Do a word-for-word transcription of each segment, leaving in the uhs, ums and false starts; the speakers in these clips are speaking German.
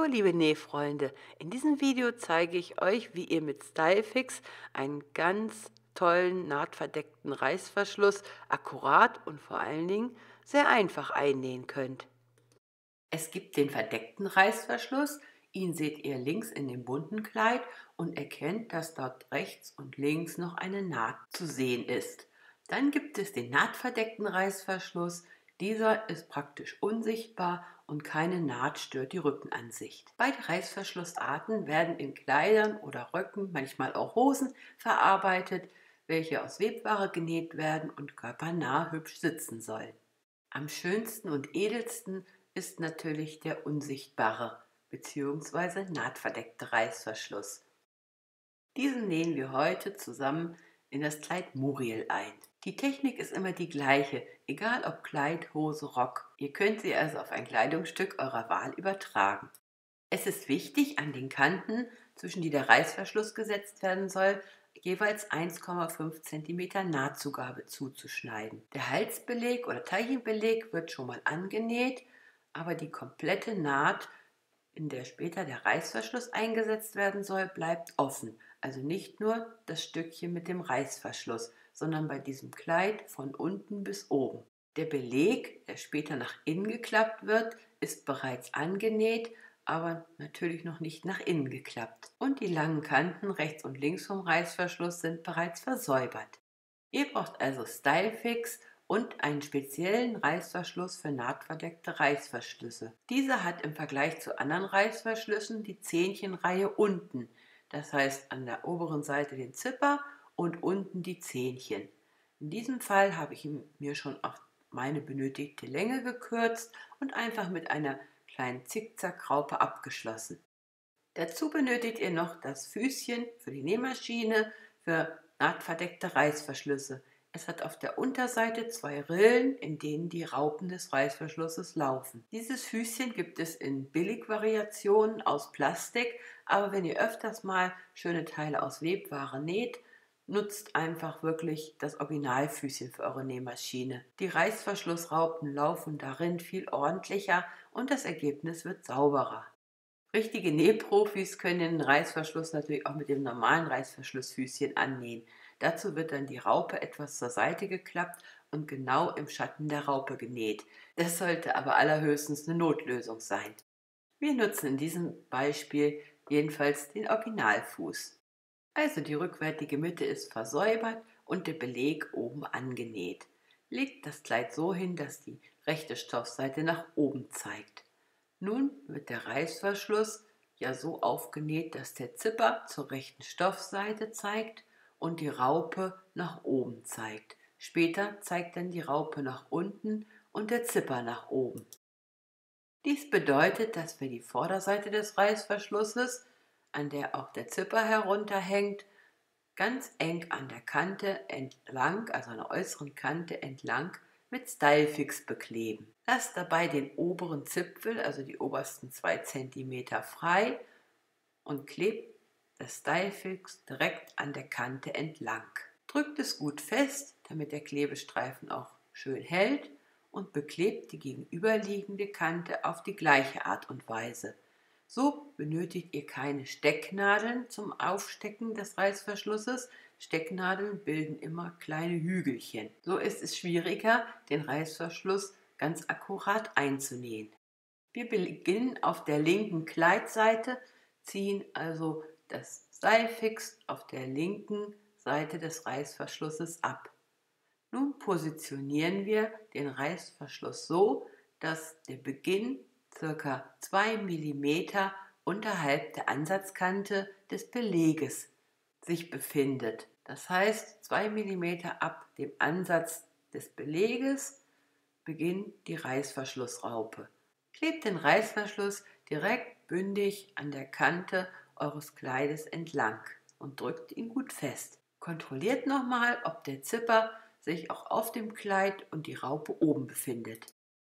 Hallo liebe Nähfreunde, in diesem Video zeige ich euch, wie ihr mit Stylefix einen ganz tollen nahtverdeckten Reißverschluss akkurat und vor allen Dingen sehr einfach einnähen könnt. Es gibt den verdeckten Reißverschluss, ihn seht ihr links in dem bunten Kleid und erkennt, dass dort rechts und links noch eine Naht zu sehen ist. Dann gibt es den nahtverdeckten Reißverschluss. Dieser ist praktisch unsichtbar und keine Naht stört die Rückenansicht. Beide Reißverschlussarten werden in Kleidern oder Röcken, manchmal auch Hosen, verarbeitet, welche aus Webware genäht werden und körpernah hübsch sitzen sollen. Am schönsten und edelsten ist natürlich der unsichtbare bzw. nahtverdeckte Reißverschluss. Diesen nähen wir heute zusammen in das Kleid Muriel ein. Die Technik ist immer die gleiche, egal ob Kleid, Hose, Rock. Ihr könnt sie also auf ein Kleidungsstück eurer Wahl übertragen. Es ist wichtig, an den Kanten, zwischen die der Reißverschluss gesetzt werden soll, jeweils eins Komma fünf Zentimeter Nahtzugabe zuzuschneiden. Der Halsbeleg oder Teilchenbeleg wird schon mal angenäht, aber die komplette Naht, in der später der Reißverschluss eingesetzt werden soll, bleibt offen. Also nicht nur das Stückchen mit dem Reißverschluss, sondern bei diesem Kleid von unten bis oben. Der Beleg, der später nach innen geklappt wird, ist bereits angenäht, aber natürlich noch nicht nach innen geklappt. Und die langen Kanten rechts und links vom Reißverschluss sind bereits versäubert. Ihr braucht also Stylefix und einen speziellen Reißverschluss für nahtverdeckte Reißverschlüsse. Dieser hat im Vergleich zu anderen Reißverschlüssen die Zähnchenreihe unten, das heißt an der oberen Seite den Zipper und unten die Zähnchen. In diesem Fall habe ich ihn mir schon auf meine benötigte Länge gekürzt und einfach mit einer kleinen Zickzackraupe abgeschlossen. Dazu benötigt ihr noch das Füßchen für die Nähmaschine für nahtverdeckte Reißverschlüsse. Es hat auf der Unterseite zwei Rillen, in denen die Raupen des Reißverschlusses laufen. Dieses Füßchen gibt es in Billigvariationen aus Plastik, aber wenn ihr öfters mal schöne Teile aus Webware näht, nutzt einfach wirklich das Originalfüßchen für eure Nähmaschine. Die Reißverschlussraupen laufen darin viel ordentlicher und das Ergebnis wird sauberer. Richtige Nähprofis können den Reißverschluss natürlich auch mit dem normalen Reißverschlussfüßchen annähen. Dazu wird dann die Raupe etwas zur Seite geklappt und genau im Schatten der Raupe genäht. Das sollte aber allerhöchstens eine Notlösung sein. Wir nutzen in diesem Beispiel jedenfalls den Originalfuß. Also die rückwärtige Mitte ist versäubert und der Beleg oben angenäht. Legt das Kleid so hin, dass die rechte Stoffseite nach oben zeigt. Nun wird der Reißverschluss ja so aufgenäht, dass der Zipper zur rechten Stoffseite zeigt und die Raupe nach oben zeigt. Später zeigt dann die Raupe nach unten und der Zipper nach oben. Dies bedeutet, dass wir die Vorderseite des Reißverschlusses, an der auch der Zipper herunterhängt, ganz eng an der Kante entlang, also an der äußeren Kante entlang, mit Stylefix bekleben. Lasst dabei den oberen Zipfel, also die obersten zwei Zentimeter, frei und klebt das Stylefix direkt an der Kante entlang. Drückt es gut fest, damit der Klebestreifen auch schön hält, und beklebt die gegenüberliegende Kante auf die gleiche Art und Weise. So benötigt ihr keine Stecknadeln zum Aufstecken des Reißverschlusses. Stecknadeln bilden immer kleine Hügelchen. So ist es schwieriger, den Reißverschluss ganz akkurat einzunähen. Wir beginnen auf der linken Kleidseite, ziehen also das Stylefix auf der linken Seite des Reißverschlusses ab. Nun positionieren wir den Reißverschluss so, dass der Beginn ca. zwei Millimeter unterhalb der Ansatzkante des Beleges sich befindet. Das heißt, zwei Millimeter ab dem Ansatz des Beleges beginnt die Reißverschlussraupe. Klebt den Reißverschluss direkt bündig an der Kante eures Kleides entlang und drückt ihn gut fest. Kontrolliert nochmal, ob der Zipper sich auch auf dem Kleid und die Raupe oben befindet.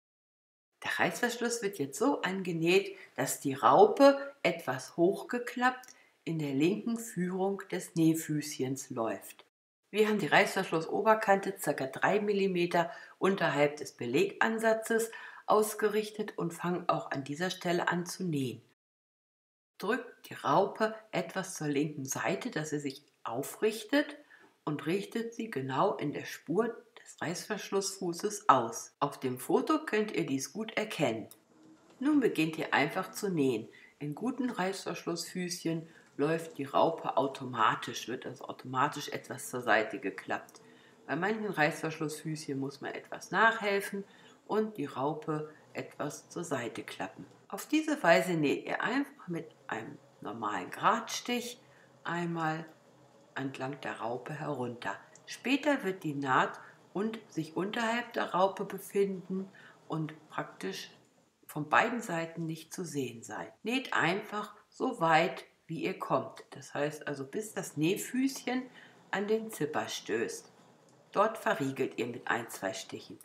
Der Reißverschluss wird jetzt so angenäht, dass die Raupe etwas hochgeklappt in der linken Führung des Nähfüßchens läuft. Wir haben die Reißverschlussoberkante ca. drei Millimeter unterhalb des Belegansatzes ausgerichtet und fangen auch an dieser Stelle an zu nähen. drückt die Raupe etwas zur linken Seite, dass sie sich aufrichtet und richtet sie genau in der Spur des Reißverschlussfußes aus. Auf dem Foto könnt ihr dies gut erkennen. Nun beginnt ihr einfach zu nähen. In guten Reißverschlussfüßchen läuft die Raupe automatisch, wird also automatisch etwas zur Seite geklappt. Bei manchen Reißverschlussfüßchen muss man etwas nachhelfen und die Raupe etwas zur Seite klappen. Auf diese Weise näht ihr einfach mit einem normalen Gradstich einmal entlang der Raupe herunter. Später wird die Naht und sich unterhalb der Raupe befinden und praktisch von beiden Seiten nicht zu sehen sein. Näht einfach so weit, wie ihr kommt. Das heißt also, bis das Nähfüßchen an den Zipper stößt. Dort verriegelt ihr mit ein, zwei Stichen.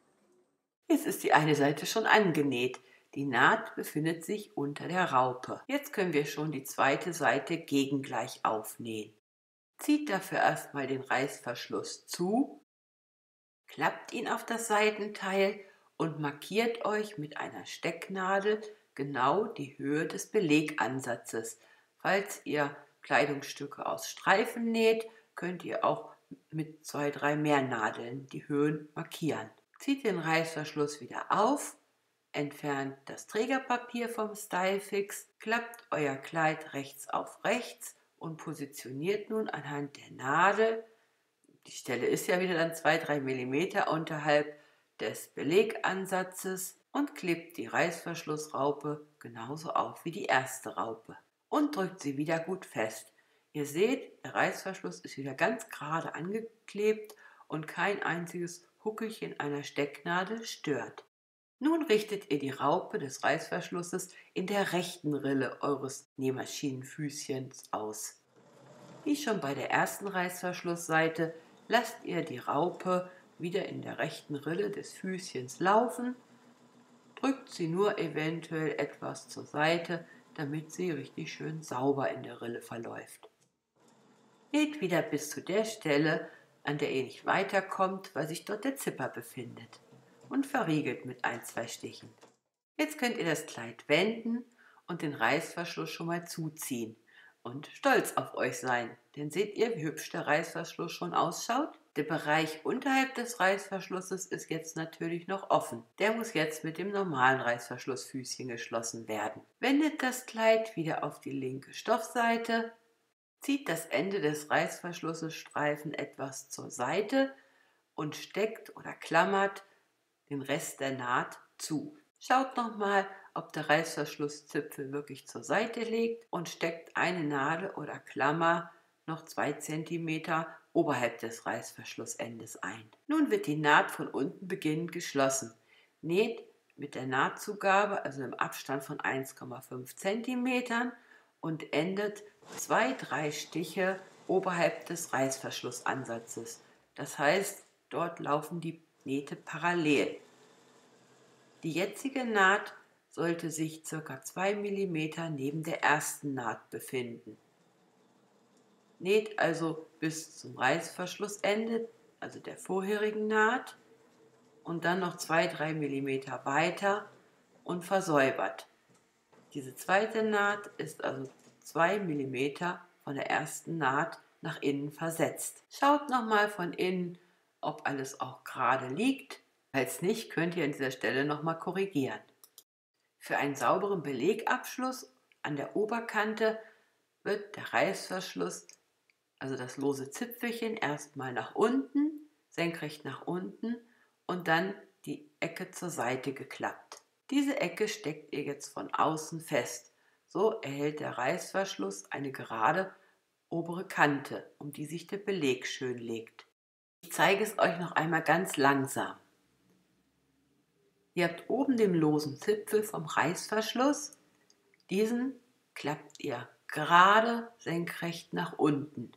Jetzt ist die eine Seite schon angenäht. Die Naht befindet sich unter der Raupe. Jetzt können wir schon die zweite Seite gegengleich aufnähen. Zieht dafür erstmal den Reißverschluss zu, klappt ihn auf das Seitenteil und markiert euch mit einer Stecknadel genau die Höhe des Belegansatzes. Falls ihr Kleidungsstücke aus Streifen näht, könnt ihr auch mit zwei, drei mehr Nadeln die Höhen markieren. Zieht den Reißverschluss wieder auf, entfernt das Trägerpapier vom Stylefix, klappt euer Kleid rechts auf rechts und positioniert nun anhand der Nadel, die Stelle ist ja wieder dann zwei, drei Millimeter unterhalb des Belegansatzes, und klebt die Reißverschlussraupe genauso auf wie die erste Raupe und drückt sie wieder gut fest. Ihr seht, der Reißverschluss ist wieder ganz gerade angeklebt und kein einziges Huckelchen einer Stecknadel stört. Nun richtet ihr die Raupe des Reißverschlusses in der rechten Rille eures Nähmaschinenfüßchens aus. Wie schon bei der ersten Reißverschlussseite lasst ihr die Raupe wieder in der rechten Rille des Füßchens laufen, drückt sie nur eventuell etwas zur Seite, damit sie richtig schön sauber in der Rille verläuft. Näht wieder bis zu der Stelle, an der ihr nicht weiterkommt, weil sich dort der Zipper befindet, und verriegelt mit ein, zwei Stichen. Jetzt könnt ihr das Kleid wenden und den Reißverschluss schon mal zuziehen und stolz auf euch sein, denn seht ihr, wie hübsch der Reißverschluss schon ausschaut? Der Bereich unterhalb des Reißverschlusses ist jetzt natürlich noch offen. Der muss jetzt mit dem normalen Reißverschlussfüßchen geschlossen werden. Wendet das Kleid wieder auf die linke Stoffseite, zieht das Ende des Reißverschlussstreifen etwas zur Seite und steckt oder klammert den Rest der Naht zu. Schaut nochmal, ob der Reißverschlusszipfel wirklich zur Seite liegt und steckt eine Nadel oder Klammer noch zwei Zentimeter oberhalb des Reißverschlussendes ein. Nun wird die Naht von unten beginnend geschlossen. Näht mit der Nahtzugabe, also im Abstand von eins Komma fünf Zentimetern, und endet zwei, drei Stiche oberhalb des Reißverschlussansatzes. Das heißt, dort laufen die Nähte parallel. Die jetzige Naht sollte sich ca. zwei Millimeter neben der ersten Naht befinden. Näht also bis zum Reißverschlussende, also der vorherigen Naht, und dann noch zwei, drei Millimeter weiter und versäubert. Diese zweite Naht ist also zwei Millimeter von der ersten Naht nach innen versetzt. Schaut nochmal von innen, ob alles auch gerade liegt. Falls nicht, könnt ihr an dieser Stelle nochmal korrigieren. Für einen sauberen Belegabschluss an der Oberkante wird der Reißverschluss, also das lose Zipfelchen, erstmal nach unten, senkrecht nach unten und dann die Ecke zur Seite geklappt. Diese Ecke steckt ihr jetzt von außen fest. So erhält der Reißverschluss eine gerade obere Kante, um die sich der Beleg schön legt. Ich zeige es euch noch einmal ganz langsam. Ihr habt oben den losen Zipfel vom Reißverschluss. Diesen klappt ihr gerade senkrecht nach unten.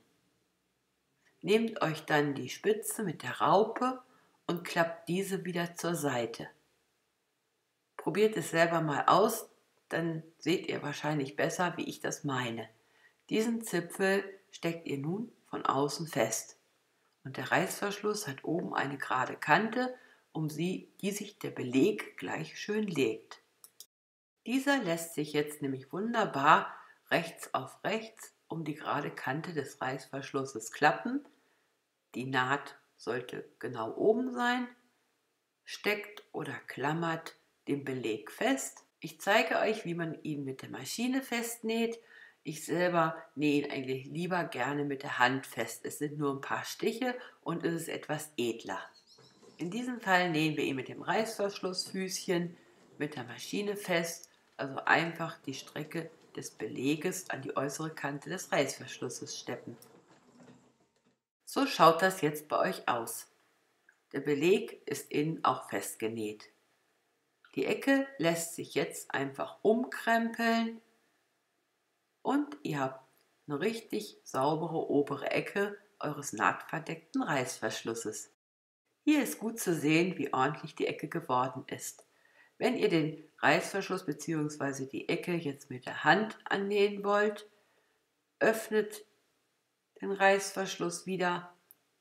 Nehmt euch dann die Spitze mit der Raupe und klappt diese wieder zur Seite. Probiert es selber mal aus, dann seht ihr wahrscheinlich besser, wie ich das meine. Diesen Zipfel steckt ihr nun von außen fest. Und der Reißverschluss hat oben eine gerade Kante, um sie, die sich der Beleg gleich schön legt. Dieser lässt sich jetzt nämlich wunderbar rechts auf rechts um die gerade Kante des Reißverschlusses klappen. Die Naht sollte genau oben sein. Steckt oder klammert den Beleg fest. Ich zeige euch, wie man ihn mit der Maschine festnäht. Ich selber nähe ihn eigentlich lieber gerne mit der Hand fest. Es sind nur ein paar Stiche und es ist etwas edler. In diesem Fall nähen wir ihn mit dem Reißverschlussfüßchen mit der Maschine fest, also einfach die Strecke des Beleges an die äußere Kante des Reißverschlusses steppen. So schaut das jetzt bei euch aus. Der Beleg ist innen auch festgenäht. Die Ecke lässt sich jetzt einfach umkrempeln und ihr habt eine richtig saubere obere Ecke eures nahtverdeckten Reißverschlusses. Hier ist gut zu sehen, wie ordentlich die Ecke geworden ist. Wenn ihr den Reißverschluss bzw. die Ecke jetzt mit der Hand annähen wollt, öffnet den Reißverschluss wieder,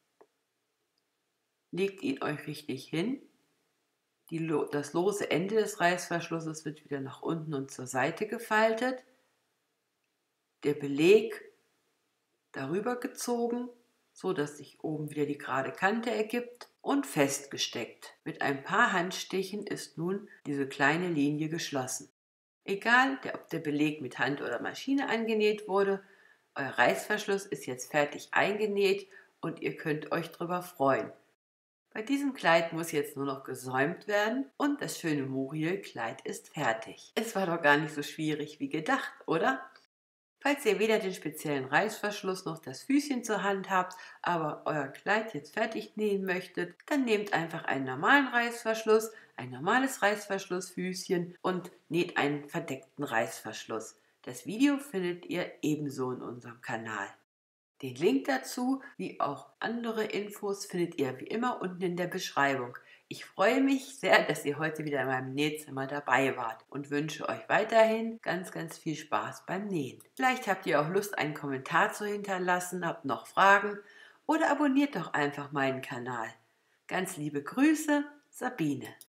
legt ihn euch richtig hin. Die, das lose Ende des Reißverschlusses wird wieder nach unten und zur Seite gefaltet. Der Beleg darüber gezogen, so dass sich oben wieder die gerade Kante ergibt und festgesteckt. Mit ein paar Handstichen ist nun diese kleine Linie geschlossen. Egal, ob der Beleg mit Hand oder Maschine angenäht wurde, euer Reißverschluss ist jetzt fertig eingenäht und ihr könnt euch darüber freuen. Bei diesem Kleid muss jetzt nur noch gesäumt werden und das schöne Muriel-Kleid ist fertig. Es war doch gar nicht so schwierig wie gedacht, oder? Falls ihr weder den speziellen Reißverschluss noch das Füßchen zur Hand habt, aber euer Kleid jetzt fertig nähen möchtet, dann nehmt einfach einen normalen Reißverschluss, ein normales Reißverschlussfüßchen und näht einen verdeckten Reißverschluss. Das Video findet ihr ebenso in unserem Kanal. Den Link dazu, wie auch andere Infos, findet ihr wie immer unten in der Beschreibung. Ich freue mich sehr, dass ihr heute wieder in meinem Nähzimmer dabei wart und wünsche euch weiterhin ganz, ganz viel Spaß beim Nähen. Vielleicht habt ihr auch Lust, einen Kommentar zu hinterlassen, habt noch Fragen oder abonniert doch einfach meinen Kanal. Ganz liebe Grüße, Sabine.